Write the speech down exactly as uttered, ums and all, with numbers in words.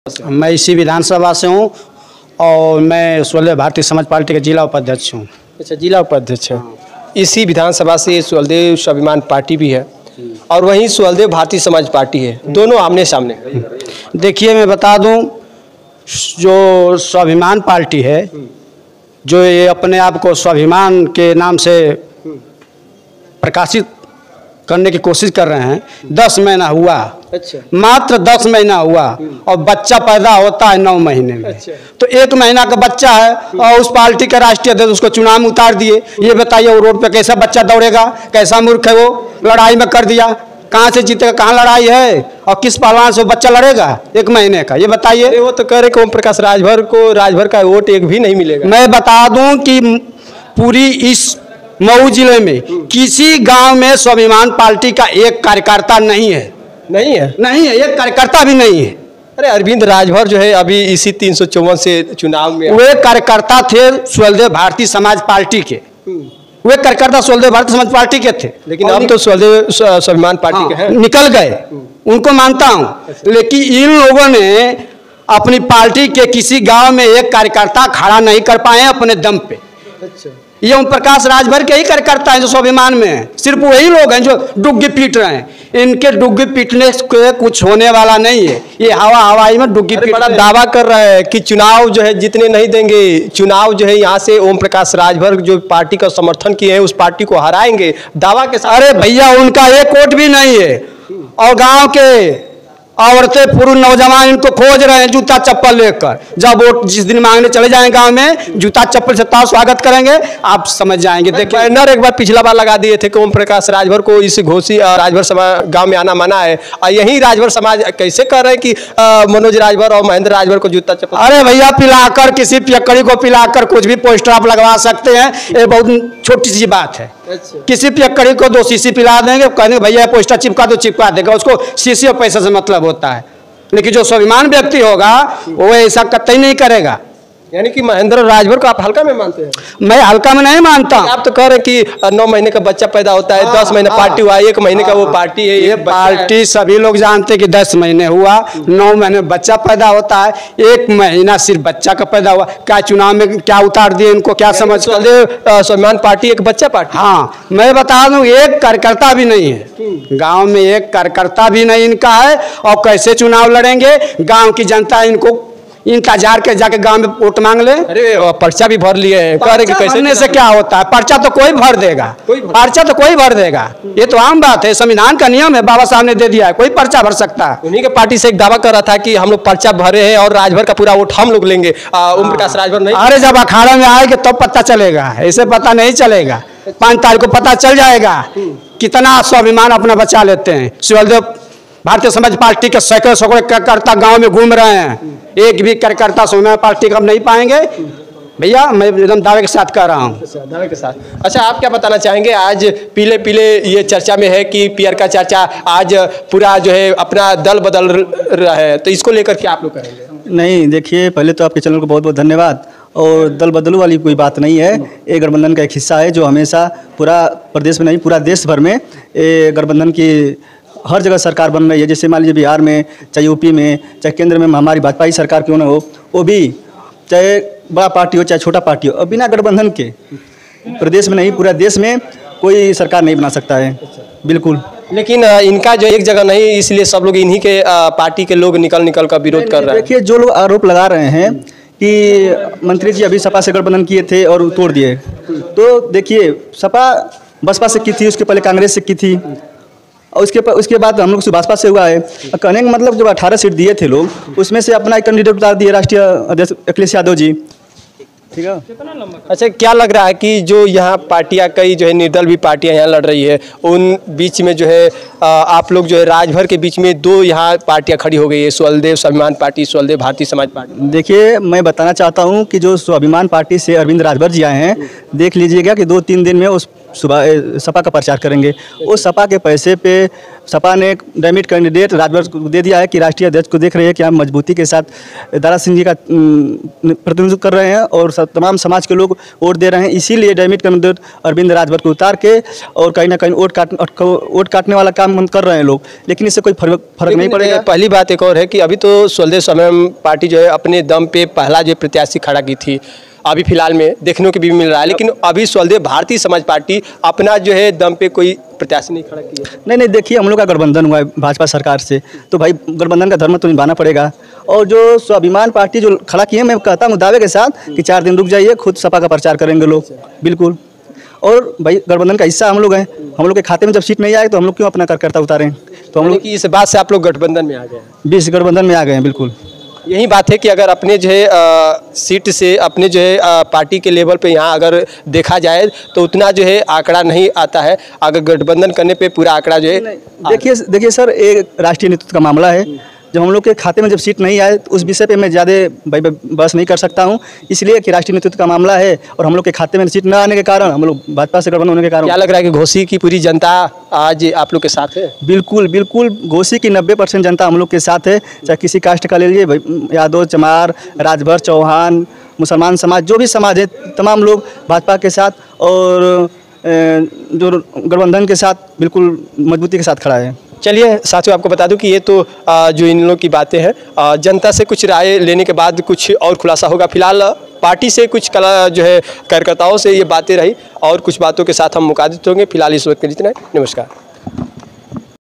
मैं इसी विधानसभा से हूँ और मैं सुहलदेव भारतीय समाज पार्टी के जिला उपाध्यक्ष हूँ। अच्छा, जिला उपाध्यक्ष है। इसी विधानसभा से सुहलदेव स्वाभिमान पार्टी भी है और वहीं सुहलदेव भारतीय समाज पार्टी है, दोनों आमने सामने। देखिए, मैं बता दूं, जो स्वाभिमान पार्टी है, जो ये अपने आप को स्वाभिमान के नाम से प्रकाशित करने की कोशिश कर रहे हैं, दस महीना हुआ। अच्छा। मात्र दस महीना हुआ और बच्चा पैदा होता है नौ महीने में। अच्छा। तो एक महीना का बच्चा है और उस पार्टी के राष्ट्रीय अध्यक्ष उसको चुनाव में उतार दिए। ये बताइए, वो रोड पे कैसा बच्चा दौड़ेगा? कैसा मूर्ख है वो? लड़ाई में कर दिया, कहाँ से जीतेगा? कहाँ लड़ाई है और किस पहलवान से बच्चा लड़ेगा एक महीने का? ये बताइए। वो तो कह रहे ओम प्रकाश राजभर को राजभर का वोट एक भी नहीं मिलेगा। मैं बता दूं कि पूरी इस मऊ जिले में किसी गांव में स्वाभिमान पार्टी का एक कार्यकर्ता नहीं है। नहीं है? नहीं है, एक कार्यकर्ता भी नहीं है। अरे अरविंद राजभर जो है अभी इसी तीन सौ चौवन से चुनाव में वे कार्यकर्ता थे सुहलदेव भारतीय समाज पार्टी के। वे कार्यकर्ता सुहलदेव भारतीय समाज पार्टी के थे, लेकिन अब तो सुहलदेव स्वाभिमान पार्टी के हैं। निकल गए, उनको मानता हूँ। लेकिन इन लोगों ने अपनी पार्टी के किसी गांव में एक कार्यकर्ता खड़ा नहीं कर पाए अपने दम पे। अच्छा। ये ओम प्रकाश राजभर के ही कार्यकर्ता हैं जो स्वाभिमान में हैं। सिर्फ वही लोग हैं जो डुग्गी पीट रहे हैं। इनके डुग्गी पीटने से कुछ होने वाला नहीं है। ये हवा हवाई में डुग्गी पीट बड़ा दावा कर रहे हैं कि चुनाव जो है जितने नहीं देंगे, चुनाव जो है यहाँ से ओम प्रकाश राजभर जो पार्टी का समर्थन किए हैं उस पार्टी को हराएंगे, दावा के साथ। अरे भैया, उनका एक वोट भी नहीं है और गांव के औरतें पुरुष नौजवान इनको खोज रहे हैं जूता चप्पल लेकर। जब वोट जिस दिन मांगने चले जाएंगे गांव में, जूता चप्पल से ताव स्वागत करेंगे, आप समझ जाएंगे। देखिए, बैनर एक बार पिछला बार लगा दिए थे कि ओम प्रकाश राजभर को इस घोषी राजभर समाज गांव में आना मना है, और यही राजभर समाज कैसे कर रहे हैं कि मनोज राजभर और महेंद्र राजभर को जूता चप्पल। अरे भैया, पिलाकर किसी पियक्कड़ी को पिलाकर कुछ भी पोस्टर आप लगवा सकते हैं, ये बहुत छोटी सी बात है। अच्छा। किसी पियक्कड़ी को दो शीशी पिला देंगे, कहेंगे भैया पोस्टर चिपका दो, चिपका देगा। उसको शीशी और पैसे से मतलब होता है। लेकिन जो स्वाभिमान व्यक्ति होगा वो ऐसा कतई नहीं करेगा। यानी कि महेंद्र राजभर को आप हल्का में मानते हैं? मैं हल्का में नहीं मानता। आप तो कह रहे हैं कि नौ महीने का बच्चा पैदा होता है, दस महीने पार्टी हुआ, एक महीने का वो पार्टी है। ये पार्टी सभी लोग जानते हैं कि दस महीने हुआ, नौ महीने बच्चा पैदा होता है, एक महीना सिर्फ बच्चा का पैदा हुआ। क्या चुनाव में क्या उतार दिए इनको? क्या समझ? स्वाभिमान पार्टी एक बच्चा पार्टी। हाँ, मैं बता दूं, एक कार्यकर्ता भी नहीं है गांव में, एक कार्यकर्ता भी नहीं इनका है। और कैसे चुनाव लड़ेंगे? गांव की जनता इनको इंतजार के जाके गांव में वोट मांग ले। अरे पर्चा भी भर लिए हैं, कह रहे कि कैसे भरने से क्या होता है? पर्चा तो कोई भर देगा, पर्चा तो कोई भर देगा। ये तो आम बात है, संविधान का नियम है, बाबा साहब ने दे दिया है, कोई पर्चा भर सकता है। उन्हीं के पार्टी से एक दावा कर रहा था कि हम लोग पर्चा भरे हैं और राजभर का पूरा वोट हम लोग लेंगे, ओम प्रकाश राजभर नहीं। अरे जब अखाड़ा में आएंगे तब तो पता चलेगा, ऐसे पता नहीं चलेगा। पाँच तारीख को पता चल जाएगा कितना स्वाभिमान अपना बचा लेते हैं। सुहलदेव भारतीय समाज पार्टी के सैकड़ों सैकड़ों कार्यकर्ता गांव में घूम रहे हैं, एक भी कार्यकर्ता स्वाभिमान पार्टी का नहीं पाएंगे भैया। मैं एकदम दावे के साथ कह रहा हूँ। दावे के साथ। अच्छा, आप क्या बताना चाहेंगे? आज पीले पीले ये चर्चा में है कि पीयर का चर्चा आज पूरा जो है अपना दल बदल रहा है, तो इसको लेकर क्या आप लोग करेंगे? नहीं, देखिए, पहले तो आपके चैनल को बहुत बहुत धन्यवाद। और दल बदलू वाली कोई बात नहीं है, ये गठबंधन का एक हिस्सा है जो हमेशा पूरा प्रदेश में नहीं पूरा देश भर में ये गठबंधन की हर जगह सरकार बन रही है। जैसे मान लीजिए बिहार में, चाहे यूपी में, चाहे केंद्र में हमारी भाजपा की सरकार क्यों ना हो, वो भी चाहे बड़ा पार्टी हो चाहे छोटा पार्टी हो, और बिना गठबंधन के प्रदेश में नहीं पूरा देश में कोई सरकार नहीं बना सकता है। बिल्कुल। लेकिन इनका जो एक जगह नहीं, इसलिए सब लोग इन्हीं के पार्टी के लोग निकल निकल कर विरोध कर रहे हैं। देखिए, जो लोग आरोप लगा रहे हैं कि मंत्री जी अभी सपा से गठबंधन किए थे और तोड़ दिए, तो देखिए, सपा बसपा से की थी, उसके पहले कांग्रेस से की थी, और उसके उसके बाद हम लोग भाजपा से हुआ है। कहने का मतलब जब अठारह सीट दिए थे लोग, उसमें से अपना एक कैंडिडेट उतार दिए राष्ट्रीय अध्यक्ष अखिलेश यादव जी। ठीक है। अच्छा, क्या लग रहा है कि जो यहाँ पार्टियाँ कई जो है निर्दल भी पार्टियाँ यहाँ लड़ रही है, उन बीच में जो है आप लोग जो है राजभर के बीच में दो यहाँ पार्टियाँ खड़ी हो गई है, सुहलदेव स्वाभिमान पार्टी, सुहलदेव भारतीय समाज पार्टी। देखिए, मैं बताना चाहता हूँ कि जो स्वाभिमान पार्टी से अरविंद राजभर जी आए हैं, देख लीजिएगा कि दो तीन दिन में उस सुबह सपा का प्रचार करेंगे। उस सपा के पैसे पे सपा ने एक डायमिट कैंडिडेट राजभर को दे दिया है कि राष्ट्रीय अध्यक्ष को देख रहे हैं कि हम मजबूती के साथ दारा सिंह जी का प्रतिनिधित्व कर रहे हैं और तमाम समाज के लोग वोट दे रहे हैं। इसीलिए डायमिट कैंडिडेट अरविंद राजभर को उतार के और कहीं ना कहीं वोट काट वोट काटने वाला काम काम कर रहे हैं लोग, लेकिन इससे कोई फर्क फर्क नहीं पड़ेगा। पहली बात एक और है कि अभी तो स्वदेव स्वाभिमान पार्टी जो है अपने दम पे पहला जो प्रत्याशी खड़ा की थी, अभी फिलहाल में देखने को भी मिल रहा है, लेकिन अभी स्वदेव भारतीय समाज पार्टी अपना जो है दम पे कोई प्रत्याशी नहीं खड़ा किया। नहीं नहीं, देखिए हम लोग का गठबंधन हुआ है भाजपा सरकार से, तो भाई गठबंधन का धर्म तो निभाना पड़ेगा। और जो स्वाभिमान पार्टी जो खड़ा की है, मैं कहता हूँ दावे के साथ कि चार दिन रुक जाइए, खुद सपा का प्रचार करेंगे लोग, बिल्कुल। और भाई गठबंधन का हिस्सा हम लोग हैं, हम लोग के खाते में जब सीट नहीं आए तो हम लोग क्यों अपना कार्यकर्ता उतारें? तो हम लोग इस बात से आप लोग गठबंधन में आ गए हैं, बीस गठबंधन में आ गए हैं, बिल्कुल। यही बात है कि अगर अपने जो है आ, सीट से अपने जो है आ, पार्टी के लेवल पे यहाँ अगर देखा जाए तो उतना जो है आंकड़ा नहीं आता है, अगर गठबंधन करने पे पूरा आंकड़ा जो है। देखिए देखिए सर, एक राष्ट्रीय नेतृत्व का मामला है। जब हम लोग के खाते में जब सीट नहीं आए तो उस विषय पे मैं ज़्यादा भाई बहस नहीं कर सकता हूँ, इसलिए कि राष्ट्रीय नेतृत्व का मामला है और हम लोग के खाते में सीट न आने के कारण, हम लोग भाजपा से गठबंधन होने के कारण। क्या लग रहा है कि घोसी की पूरी जनता आज आप लोग के साथ है? बिल्कुल बिल्कुल, घोसी की नब्बे परसेंट जनता हम लोग के साथ है, चाहे किसी कास्ट का ले लीजिए, यादव, चमार, राजभर, चौहान, मुसलमान समाज, जो भी समाज है तमाम लोग भाजपा के साथ और जो गठबंधन के साथ बिल्कुल मजबूती के साथ खड़ा है। चलिए साथियों, आपको बता दूं कि ये तो जो इन लोगों की बातें हैं, जनता से कुछ राय लेने के बाद कुछ और खुलासा होगा। फिलहाल पार्टी से कुछ कला जो है कार्यकर्ताओं से ये बातें रही और कुछ बातों के साथ हम मुखातिब होंगे। फिलहाल इस वक्त के लिए इतना ही। नमस्कार।